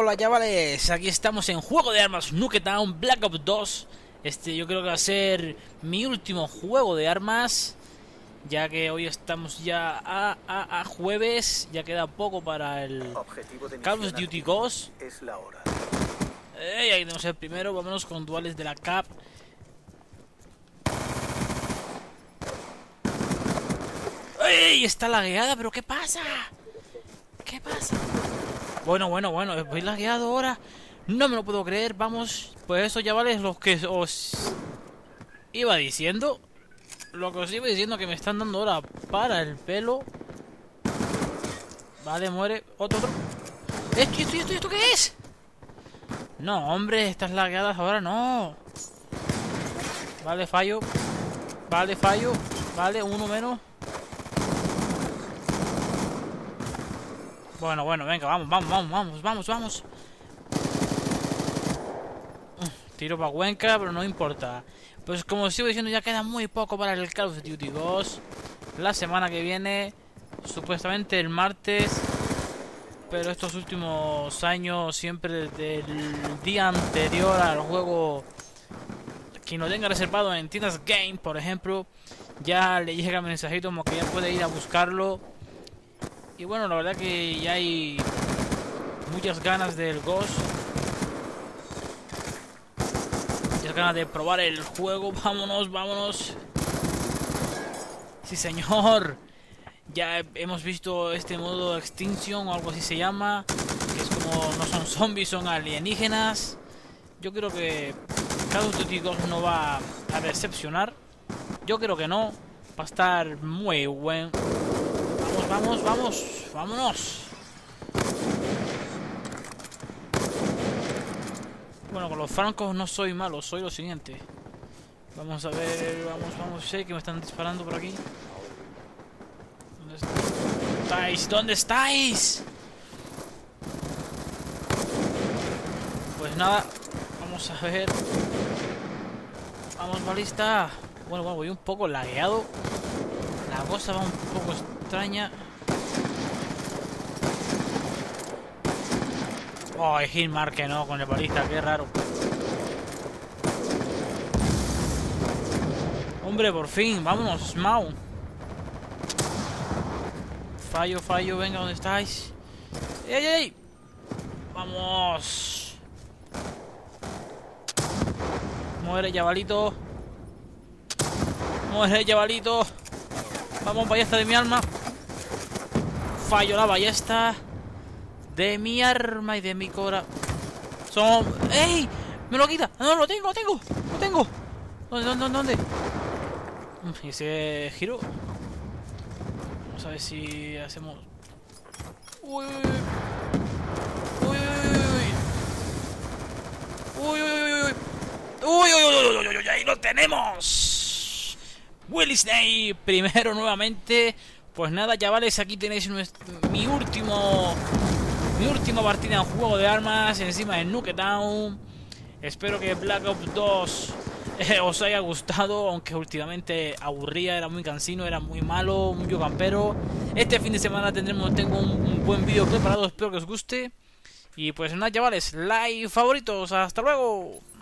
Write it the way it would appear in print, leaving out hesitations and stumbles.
Hola chavales, aquí estamos en Juego de Armas Nuketown Black Ops 2. Yo creo que va a ser mi último juego de armas, ya que hoy estamos ya a jueves. Ya queda poco para el Call of Duty Ghost. Es la hora. Ahí tenemos el primero, vámonos con duales de la CAP. ¡Ey! Está lagueada, pero ¿qué pasa? ¿Qué pasa? Bueno, voy lagueado ahora. No me lo puedo creer, vamos. Pues eso, chavales, lo que os iba diciendo. Lo que os iba diciendo, que me están dando ahora para el pelo. Vale, muere. Otro. ¿Esto qué es? No, hombre, estas lagueadas ahora no. Vale, fallo. Vale, fallo. Vale, uno menos. Bueno, venga, vamos. Tiro para Cuenca, pero no importa. Pues como os sigo diciendo, ya queda muy poco para el Call of Duty Ghost. La semana que viene, supuestamente el martes. Pero estos últimos años, siempre desde el día anterior al juego, quien lo tenga reservado en tiendas Game, por ejemplo, ya le llega mensajito como que ya puede ir a buscarlo. Y bueno, la verdad que ya hay muchas ganas del Ghost. Muchas ganas de probar el juego. Vámonos. Sí, señor. Ya hemos visto este modo Extinction o algo así se llama. Que es como, no son zombies, son alienígenas. Yo creo que Call of Duty Ghost no va a decepcionar. Yo creo que no. Va a estar muy buen. Vámonos. Bueno, con los francos no soy malo, soy lo siguiente. Vamos a ver, vamos. Sé que me están disparando por aquí. ¿Dónde estáis? Pues nada, vamos a ver. Vamos, balista. Bueno, voy un poco lagueado. La cosa va un poco extraña. Oh, el hitmark que no, con el balista, qué raro. Hombre, por fin, vámonos, Mau. Fallo, venga, ¿dónde estáis? ¡Ey! ¡Vamos! Muere, chavalito. Vamos, ballesta de mi alma. Fallo la ballesta de mi arma y de mi corazón. ¡Ey! ¡Me lo quita! ¡No, lo tengo! ¿Dónde? ¿Y ese giro? Vamos a ver si hacemos... Uy, ahí lo tenemos. Willy Snake primero nuevamente. Pues nada, chavales, aquí tenéis mi última partida en Juego de Armas encima de Nuketown. Espero que Black Ops 2 os haya gustado, aunque últimamente aburría, era muy cansino, era muy malo, muy campero. Este fin de semana tengo un buen vídeo preparado, espero que os guste. Y pues nada, chavales, like, favoritos, hasta luego.